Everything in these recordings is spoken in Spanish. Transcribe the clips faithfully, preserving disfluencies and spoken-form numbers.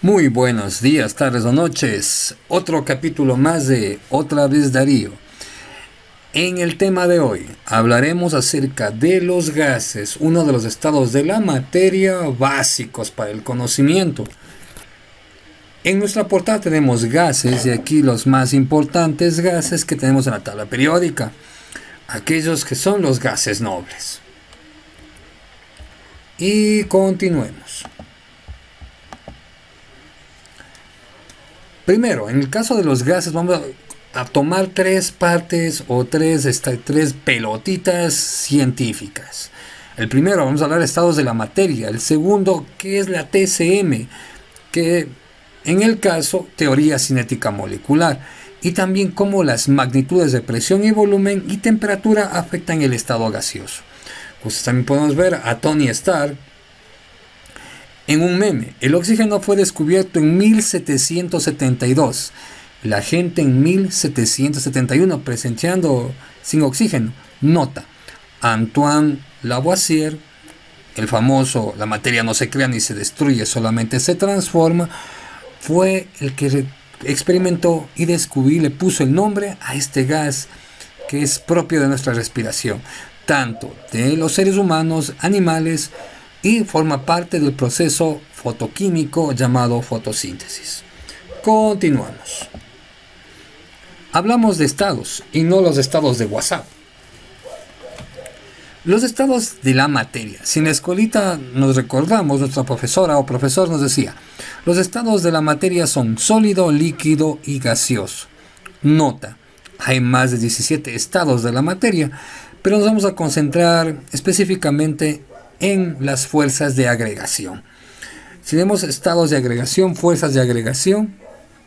Muy buenos días, tardes o noches. Otro capítulo más de Otra vez Darío. En el tema de hoy hablaremos acerca de los gases, uno de los estados de la materia básicos para el conocimiento. En nuestra portada tenemos gases y aquí los más importantes gases que tenemos en la tabla periódica. Aquellos que son los gases nobles. Y continuemos. Primero, en el caso de los gases vamos a, a tomar tres partes o tres, esta, tres pelotitas científicas. El primero, vamos a hablar de estados de la materia. El segundo, ¿qué es la T C M? Que en el caso, teoría cinética molecular. Y también cómo las magnitudes de presión y volumen y temperatura afectan el estado gaseoso. Pues también podemos ver a Tony Stark en un meme. El oxígeno fue descubierto en mil setecientos setenta y dos. La gente en mil setecientos setenta y uno presenciando sin oxígeno. Nota: Antoine Lavoisier, el famoso "la materia no se crea ni se destruye, solamente se transforma", fue el que experimentó y descubrió y le puso el nombre a este gas que es propio de nuestra respiración, tanto de los seres humanos, animales, y forma parte del proceso fotoquímico llamado fotosíntesis. Continuamos. Hablamos de estados y no los estados de WhatsApp. Los estados de la materia. Si en la escuelita nos recordamos, nuestra profesora o profesor nos decía: los estados de la materia son sólido, líquido y gaseoso. Nota: hay más de diecisiete estados de la materia, pero nos vamos a concentrar específicamente en las fuerzas de agregación. Si vemos estados de agregación, fuerzas de agregación,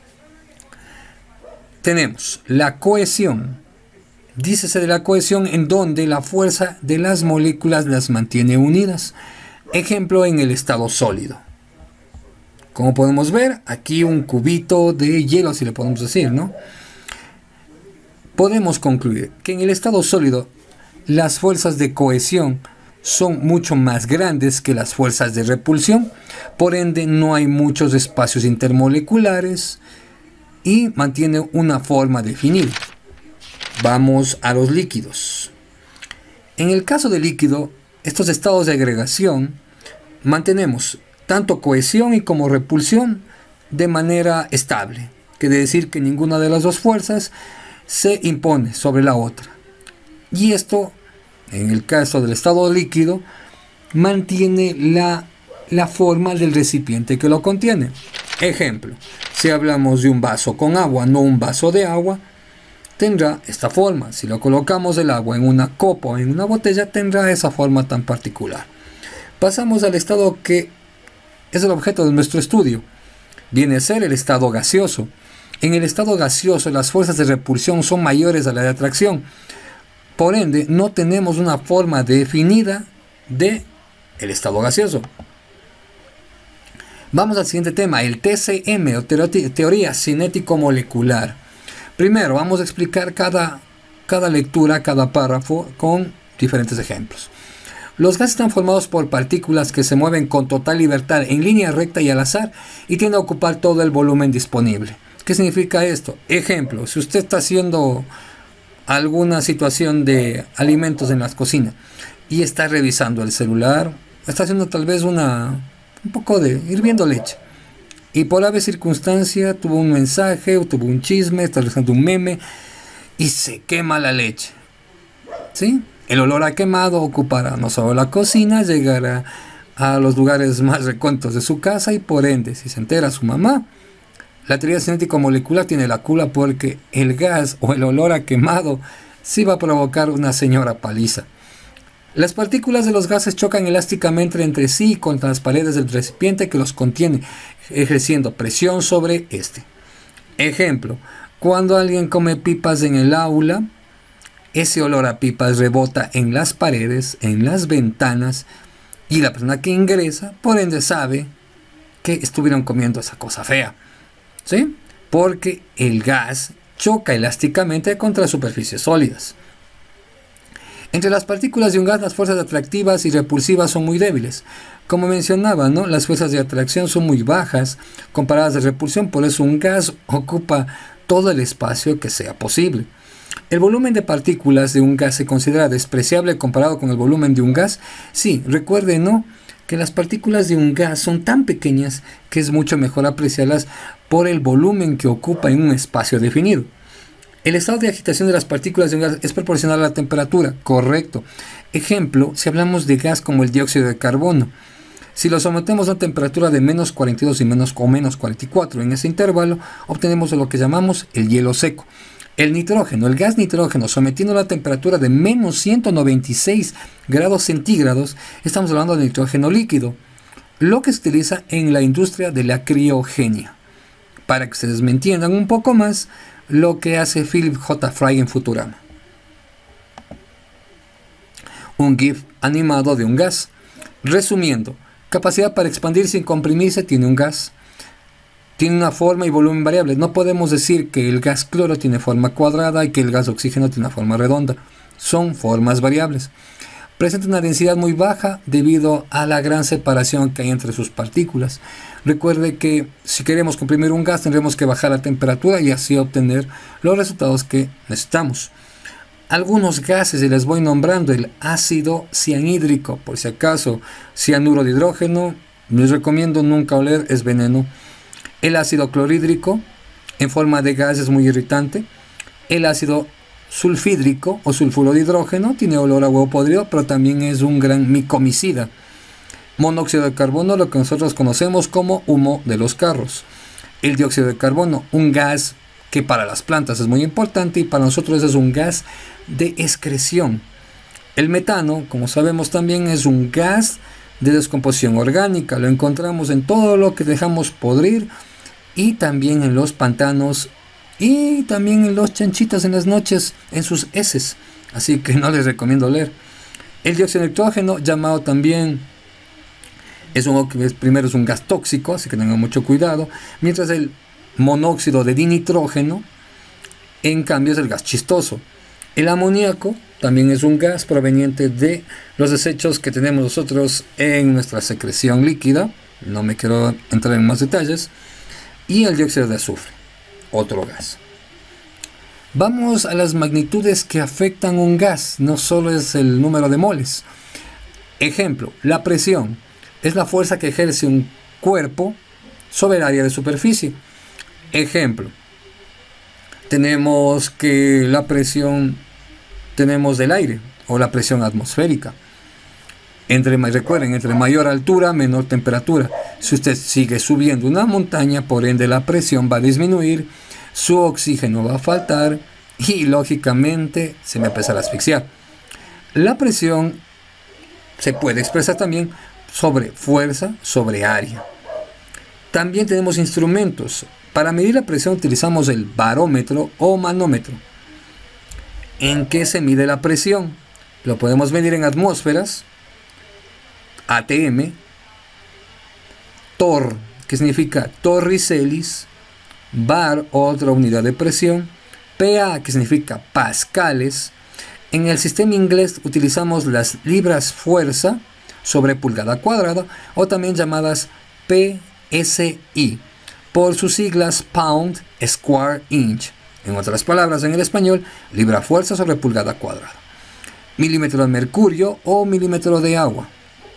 tenemos la cohesión. Dícese de la cohesión en donde la fuerza de las moléculas las mantiene unidas. Ejemplo en el estado sólido. Como podemos ver, aquí un cubito de hielo, si le podemos decir, ¿no? Podemos concluir que en el estado sólido las fuerzas de cohesión son mucho más grandes que las fuerzas de repulsión, por ende no hay muchos espacios intermoleculares y mantiene una forma definida. Vamos a los líquidos. En el caso del líquido, estos estados de agregación mantenemos tanto cohesión y como repulsión de manera estable, quiere decir que ninguna de las dos fuerzas se impone sobre la otra. Y esto, en el caso del estado líquido, mantiene la, la forma del recipiente que lo contiene. Ejemplo, si hablamos de un vaso con agua, no un vaso de agua, tendrá esta forma. Si lo colocamos el agua en una copa o en una botella, tendrá esa forma tan particular. Pasamos al estado que es el objeto de nuestro estudio. Viene a ser el estado gaseoso. En el estado gaseoso, las fuerzas de repulsión son mayores a la de atracción. Por ende, no tenemos una forma definida de el estado gaseoso. Vamos al siguiente tema, el T C M o teoría cinético molecular. Primero, vamos a explicar cada, cada lectura, cada párrafo con diferentes ejemplos. Los gases están formados por partículas que se mueven con total libertad en línea recta y al azar y tienden a ocupar todo el volumen disponible. ¿Qué significa esto? Ejemplo, si usted está haciendo alguna situación de alimentos en la cocina y está revisando el celular, está haciendo tal vez una, un poco de hirviendo leche. Y por ave circunstancia tuvo un mensaje o tuvo un chisme, está realizando un meme y se quema la leche. ¿Sí? El olor a quemado ocupará no solo la cocina, llegará a los lugares más recónditos de su casa y por ende, si se entera su mamá, la teoría cinético molecular tiene la culpa porque el gas o el olor a quemado sí va a provocar una señora paliza. Las partículas de los gases chocan elásticamente entre sí y contra las paredes del recipiente que los contiene, ejerciendo presión sobre este. Ejemplo, cuando alguien come pipas en el aula, ese olor a pipas rebota en las paredes, en las ventanas, y la persona que ingresa, por ende, sabe que estuvieron comiendo esa cosa fea. ¿Sí? Porque el gas choca elásticamente contra superficies sólidas. Entre las partículas de un gas, las fuerzas atractivas y repulsivas son muy débiles. Como mencionaba, ¿no? Las fuerzas de atracción son muy bajas comparadas de repulsión, por eso un gas ocupa todo el espacio que sea posible. ¿El volumen de partículas de un gas se considera despreciable comparado con el volumen de un gas? Sí, recuerden, ¿no?, que las partículas de un gas son tan pequeñas que es mucho mejor apreciarlas por el volumen que ocupa en un espacio definido. El estado de agitación de las partículas de un gas es proporcional a la temperatura, correcto. Ejemplo, si hablamos de gas como el dióxido de carbono. Si lo sometemos a una temperatura de menos cuarenta y dos y menos, o menos cuarenta y cuatro, en ese intervalo obtenemos lo que llamamos el hielo seco. El nitrógeno, el gas nitrógeno, sometiendo a la temperatura de menos ciento noventa y seis grados centígrados, estamos hablando de nitrógeno líquido, lo que se utiliza en la industria de la criogenia. Para que ustedes me entiendan un poco más, lo que hace Philip J. Fry en Futurama. Un GIF animado de un gas. Resumiendo, capacidad para expandirse y comprimirse tiene un gas. Tiene una forma y volumen variables. No podemos decir que el gas cloro tiene forma cuadrada y que el gas oxígeno tiene una forma redonda. Son formas variables. Presenta una densidad muy baja debido a la gran separación que hay entre sus partículas. Recuerde que si queremos comprimir un gas tendremos que bajar la temperatura y así obtener los resultados que necesitamos. Algunos gases, y les voy nombrando: el ácido cianhídrico, por si acaso, cianuro de hidrógeno, les recomiendo nunca oler, es veneno. El ácido clorhídrico, en forma de gas, es muy irritante. El ácido sulfídrico o sulfuro de hidrógeno tiene olor a huevo podrido, pero también es un gran micomicida. Monóxido de carbono, lo que nosotros conocemos como humo de los carros. El dióxido de carbono, un gas que para las plantas es muy importante y para nosotros es un gas de excreción. El metano, como sabemos, también es un gas de descomposición orgánica. Lo encontramos en todo lo que dejamos podrir y también en los pantanos y también en los chanchitos en las noches en sus heces. Así que no les recomiendo leer. El dióxido de nitrógeno, llamado también, es un, primero es un gas tóxico, así que tengan mucho cuidado. Mientras el monóxido de dinitrógeno, en cambio, es el gas chistoso. El amoníaco también es un gas proveniente de los desechos que tenemos nosotros en nuestra secreción líquida. No me quiero entrar en más detalles. Y el dióxido de azufre, otro gas. Vamos a las magnitudes que afectan un gas. No solo es el número de moles. Ejemplo, la presión es la fuerza que ejerce un cuerpo sobre el área de superficie. Ejemplo, tenemos que la presión tenemos del aire o la presión atmosférica. Entre, recuerden, entre mayor altura, menor temperatura. Si usted sigue subiendo una montaña, por ende la presión va a disminuir, su oxígeno va a faltar y lógicamente se va a empezar a asfixiar. La presión se puede expresar también sobre fuerza, sobre área. También tenemos instrumentos. Para medir la presión utilizamos el barómetro o manómetro. ¿En qué se mide la presión? Lo podemos medir en atmósferas, A T M, torr, que significa torricelis, bar, otra unidad de presión, P A, que significa pascales. En el sistema inglés utilizamos las libras fuerza sobre pulgada cuadrada, o también llamadas P S I, por sus siglas Pound Square Inch. En otras palabras, en el español, libra fuerza sobre pulgada cuadrada. Milímetro de mercurio o milímetro de agua.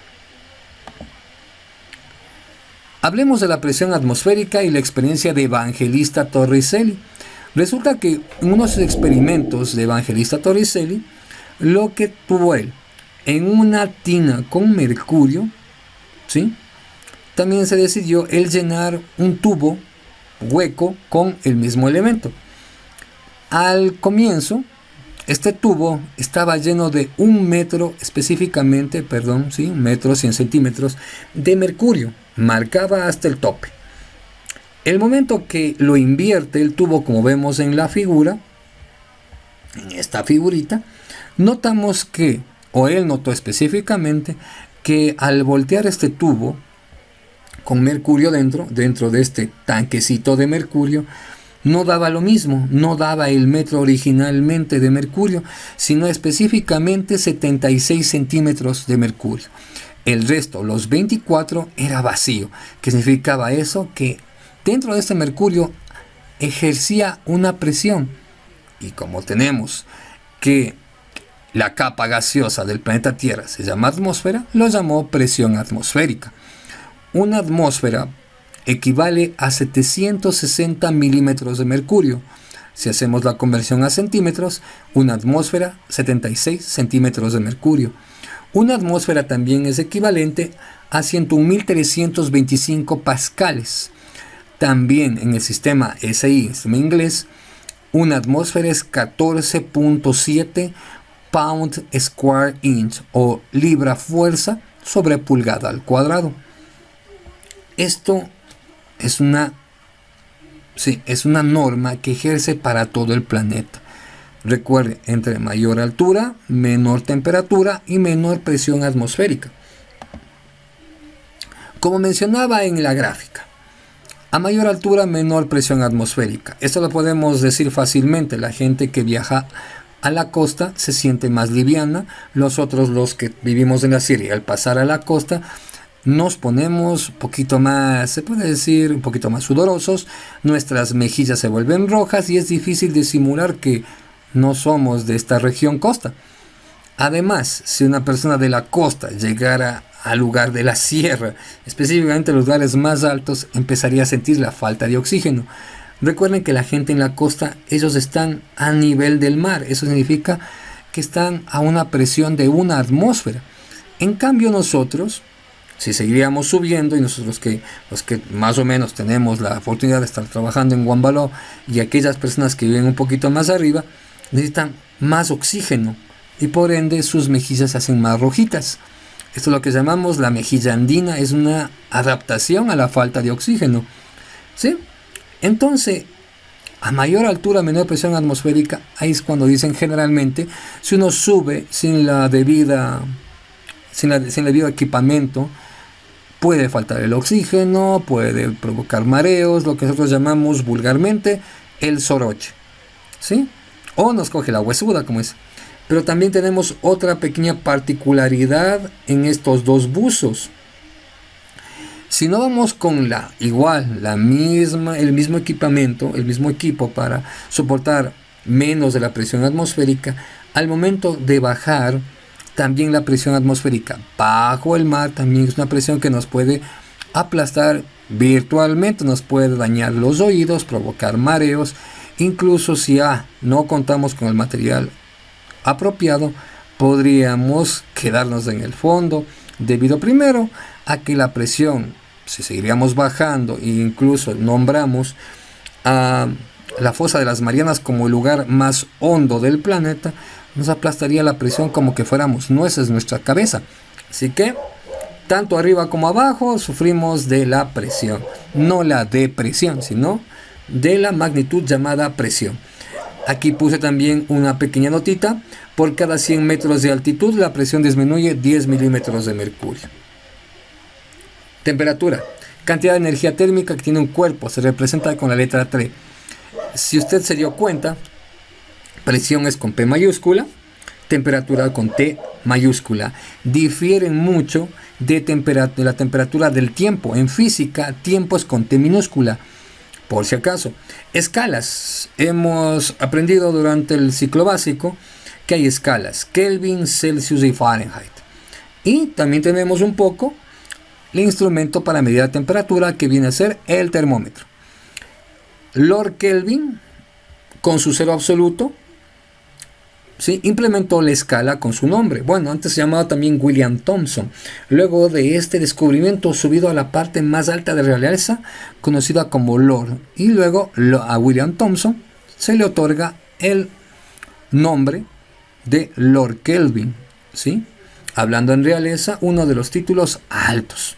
Hablemos de la presión atmosférica y la experiencia de Evangelista Torricelli. Resulta que en unos experimentos de Evangelista Torricelli, lo que tuvo él en una tina con mercurio, ¿sí?, también se decidió él llenar un tubo hueco con el mismo elemento. Al comienzo, este tubo estaba lleno de un metro específicamente, perdón, sí, un metro, cien centímetros de mercurio. Marcaba hasta el tope. El momento que lo invierte el tubo, como vemos en la figura, en esta figurita, notamos que, o él notó específicamente, que al voltear este tubo con mercurio dentro, dentro de este tanquecito de mercurio, no daba lo mismo, no daba el metro originalmente de mercurio, sino específicamente setenta y seis centímetros de mercurio. El resto, los veinticuatro, era vacío. ¿Qué significaba eso? Que dentro de este mercurio ejercía una presión. Y como tenemos que la capa gaseosa del planeta Tierra se llama atmósfera, lo llamó presión atmosférica. Una atmósfera equivale a setecientos sesenta milímetros de mercurio. Si hacemos la conversión a centímetros, una atmósfera, setenta y seis centímetros de mercurio. Una atmósfera también es equivalente a ciento un mil trescientos veinticinco pascales. También en el sistema S I, sistema inglés, una atmósfera es catorce punto siete pound square inch o libra fuerza sobre pulgada al cuadrado. Esto es una, sí, es una norma que ejerce para todo el planeta. Recuerde, entre mayor altura, menor temperatura y menor presión atmosférica. Como mencionaba en la gráfica, a mayor altura, menor presión atmosférica. Esto lo podemos decir fácilmente. La gente que viaja a la costa se siente más liviana. Nosotros, los que vivimos en la sierra, al pasar a la costa, nos ponemos un poquito más, se puede decir, un poquito más sudorosos. Nuestras mejillas se vuelven rojas y es difícil disimular que no somos de esta región costa. Además, si una persona de la costa llegara al lugar de la sierra, específicamente los lugares más altos, empezaría a sentir la falta de oxígeno. Recuerden que la gente en la costa, ellos están a nivel del mar. Eso significa que están a una presión de una atmósfera. En cambio nosotros, si seguiríamos subiendo, y nosotros que los que más o menos tenemos la oportunidad de estar trabajando en Guambaló, y aquellas personas que viven un poquito más arriba, necesitan más oxígeno y por ende sus mejillas se hacen más rojitas. Esto es lo que llamamos la mejilla andina, es una adaptación a la falta de oxígeno, ¿sí? Entonces, a mayor altura, menor presión atmosférica, ahí es cuando dicen generalmente, si uno sube sin la debida, sin, la, sin el debido equipamiento, puede faltar el oxígeno, puede provocar mareos, lo que nosotros llamamos vulgarmente el soroche, ¿sí? O nos coge la huesuda, como es. Pero también tenemos otra pequeña particularidad en estos dos buzos. Si no vamos con la igual, la misma, el mismo equipamiento, el mismo equipo para soportar menos de la presión atmosférica, al momento de bajar, también la presión atmosférica bajo el mar también es una presión que nos puede aplastar virtualmente, nos puede dañar los oídos, provocar mareos. Incluso si ah, no contamos con el material apropiado, podríamos quedarnos en el fondo, debido primero a que la presión, si seguiríamos bajando e incluso nombramos a la fosa de las Marianas como el lugar más hondo del planeta, nos aplastaría la presión como que fuéramos nueces nuestra cabeza. Así que tanto arriba como abajo sufrimos de la presión, no la depresión, sino de la magnitud llamada presión. Aquí puse también una pequeña notita: por cada cien metros de altitud la presión disminuye diez milímetros de mercurio. Temperatura, cantidad de energía térmica que tiene un cuerpo, se representa con la letra T. Si usted se dio cuenta, presión es con P mayúscula, temperatura con T mayúscula. Difieren mucho de, tempera- de la temperatura del tiempo. En física, tiempo es con T minúscula. Por si acaso, escalas. Hemos aprendido durante el ciclo básico que hay escalas: Kelvin, Celsius y Fahrenheit. Y también tenemos un poco el instrumento para medir la temperatura, que viene a ser el termómetro. Lord Kelvin, con su cero absoluto, ¿sí?, implementó la escala con su nombre. Bueno, antes se llamaba también William Thomson. Luego de este descubrimiento, subido a la parte más alta de la realeza, conocida como Lord, y luego a William Thomson se le otorga el nombre de Lord Kelvin, ¿sí? Hablando en realeza, uno de los títulos altos.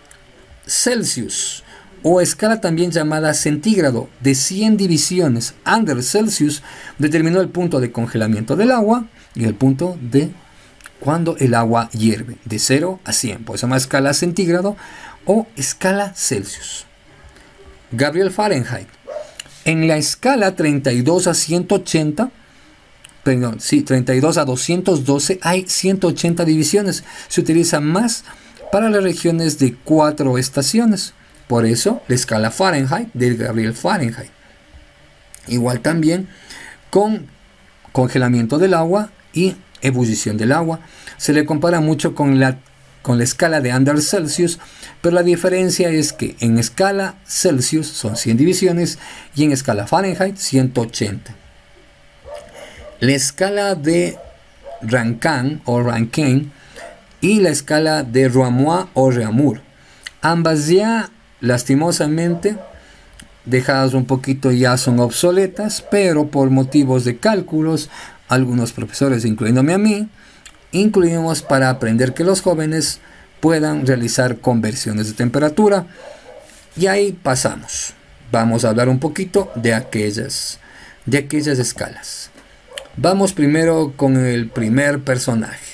Celsius, o escala también llamada centígrado, de cien divisiones. Anders Celsius determinó el punto de congelamiento del agua y el punto de cuando el agua hierve, de cero a cien. Pues se llama escala centígrado o escala Celsius. Gabriel Fahrenheit, En la escala treinta y dos a ciento ochenta, perdón, sí, treinta y dos a doscientos doce hay ciento ochenta divisiones. Se utiliza más para las regiones de cuatro estaciones. Por eso la escala Fahrenheit del Gabriel Fahrenheit. Igual también con congelamiento del agua y ebullición del agua. Se le compara mucho con la, con la escala de Anders Celsius, pero la diferencia es que en escala Celsius son cien divisiones y en escala Fahrenheit ciento ochenta. La escala de Rankine o Rankine y la escala de Renoir o Réaumur. Ambas ya lastimosamente dejadas un poquito ya son obsoletas, pero por motivos de cálculos, algunos profesores, incluyéndome a mí, incluimos para aprender que los jóvenes puedan realizar conversiones de temperatura. Y ahí pasamos. Vamos a hablar un poquito de aquellas, de aquellas escalas. Vamos primero con el primer personaje.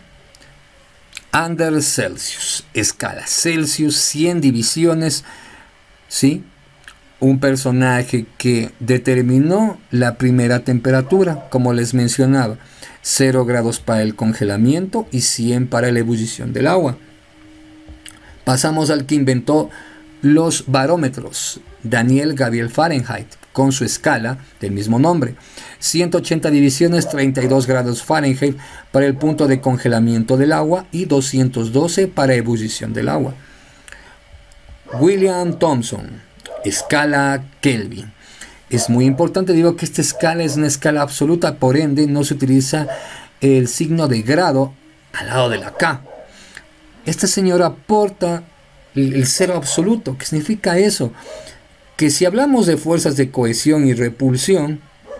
Anders Celsius, escala Celsius, cien divisiones, ¿sí? Un personaje que determinó la primera temperatura, como les mencionaba, cero grados para el congelamiento y cien para la ebullición del agua. Pasamos al que inventó los barómetros, Daniel Gabriel Fahrenheit, con su escala del mismo nombre, ciento ochenta divisiones, treinta y dos grados Fahrenheit para el punto de congelamiento del agua y doscientos doce para ebullición del agua. William Thomson, escala Kelvin. Es muy importante, digo que esta escala es una escala absoluta, por ende no se utiliza el signo de grado al lado de la K. Este señor aporta el, el cero absoluto. ¿Qué significa eso? Que si hablamos de fuerzas de cohesión y repulsión,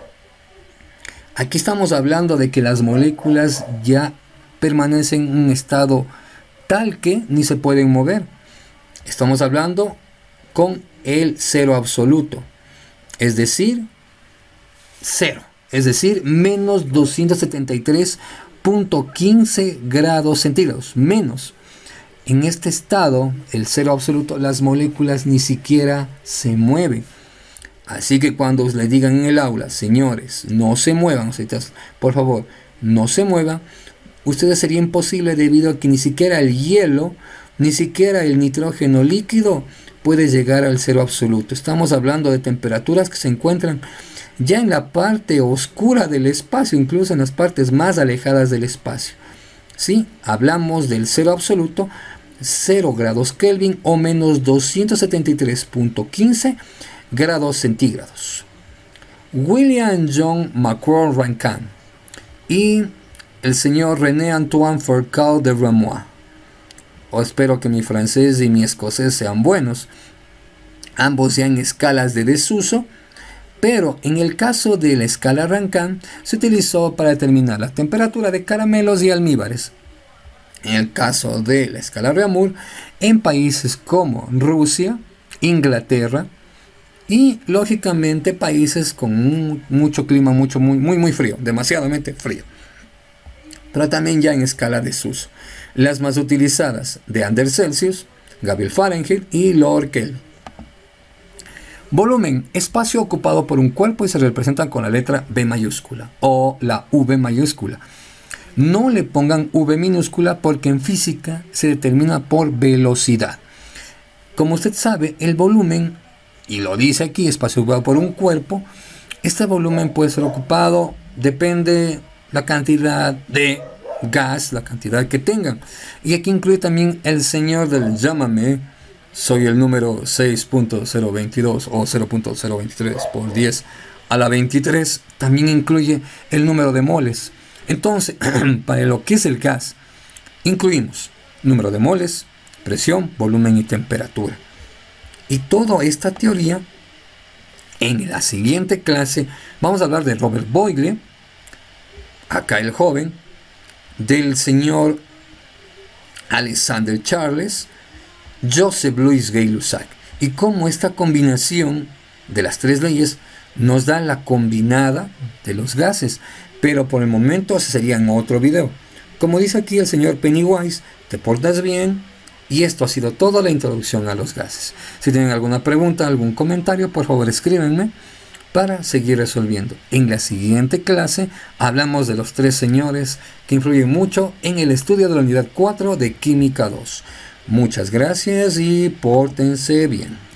aquí estamos hablando de que las moléculas ya permanecen en un estado tal que ni se pueden mover. Estamos hablando con el cero absoluto, es decir, cero, es decir, menos doscientos setenta y tres punto quince grados centígrados, menos. En este estado, el cero absoluto, las moléculas ni siquiera se mueven. Así que cuando le digan en el aula, señores, no se muevan, por favor, no se muevan, ustedes sería imposible debido a que ni siquiera el hielo, ni siquiera el nitrógeno líquido puede llegar al cero absoluto. Estamos hablando de temperaturas que se encuentran ya en la parte oscura del espacio, incluso en las partes más alejadas del espacio. ¿Sí? Hablamos del cero absoluto, cero grados Kelvin o menos doscientos setenta y tres punto quince grados centígrados. William John Macron Rankine y el señor René Antoine Fourcade de Renoir. O espero que mi francés y mi escocés sean buenos. Ambos ya en escalas de desuso, pero en el caso de la escala Rankine se utilizó para determinar la temperatura de caramelos y almíbares. En el caso de la escala Réaumur, en países como Rusia, Inglaterra y lógicamente países con un, mucho clima, mucho, muy, muy, muy frío, demasiadamente frío. Pero también ya en escala de desuso. Las más utilizadas de Anders Celsius, Gabriel Fahrenheit y Lord Kelvin. Volumen, espacio ocupado por un cuerpo y se representan con la letra B mayúscula o la V mayúscula. No le pongan V minúscula porque en física se determina por velocidad. Como usted sabe, el volumen, y lo dice aquí, espacio ocupado por un cuerpo, este volumen puede ser ocupado, depende la cantidad de gas, la cantidad que tengan. Y aquí incluye también el señor del llámame, soy el número seis punto cero veintidós o cero punto cero veintitrés por diez a la veintitrés, también incluye el número de moles. Entonces, para lo que es el gas, incluimos número de moles, presión, volumen y temperatura. Y toda esta teoría, en la siguiente clase, vamos a hablar de Robert Boyle, acá el joven, del señor Alexander Charles, Joseph Louis Gay-Lussac, y cómo esta combinación de las tres leyes nos da la combinada de los gases. Pero por el momento ese sería en otro video. Como dice aquí el señor Pennywise, te portas bien. Y esto ha sido toda la introducción a los gases. Si tienen alguna pregunta, algún comentario, por favor escríbenme. para seguir resolviendo. En la siguiente clase hablamos de los tres señores que influyen mucho en el estudio de la unidad cuatro de Química dos. Muchas gracias y pórtense bien.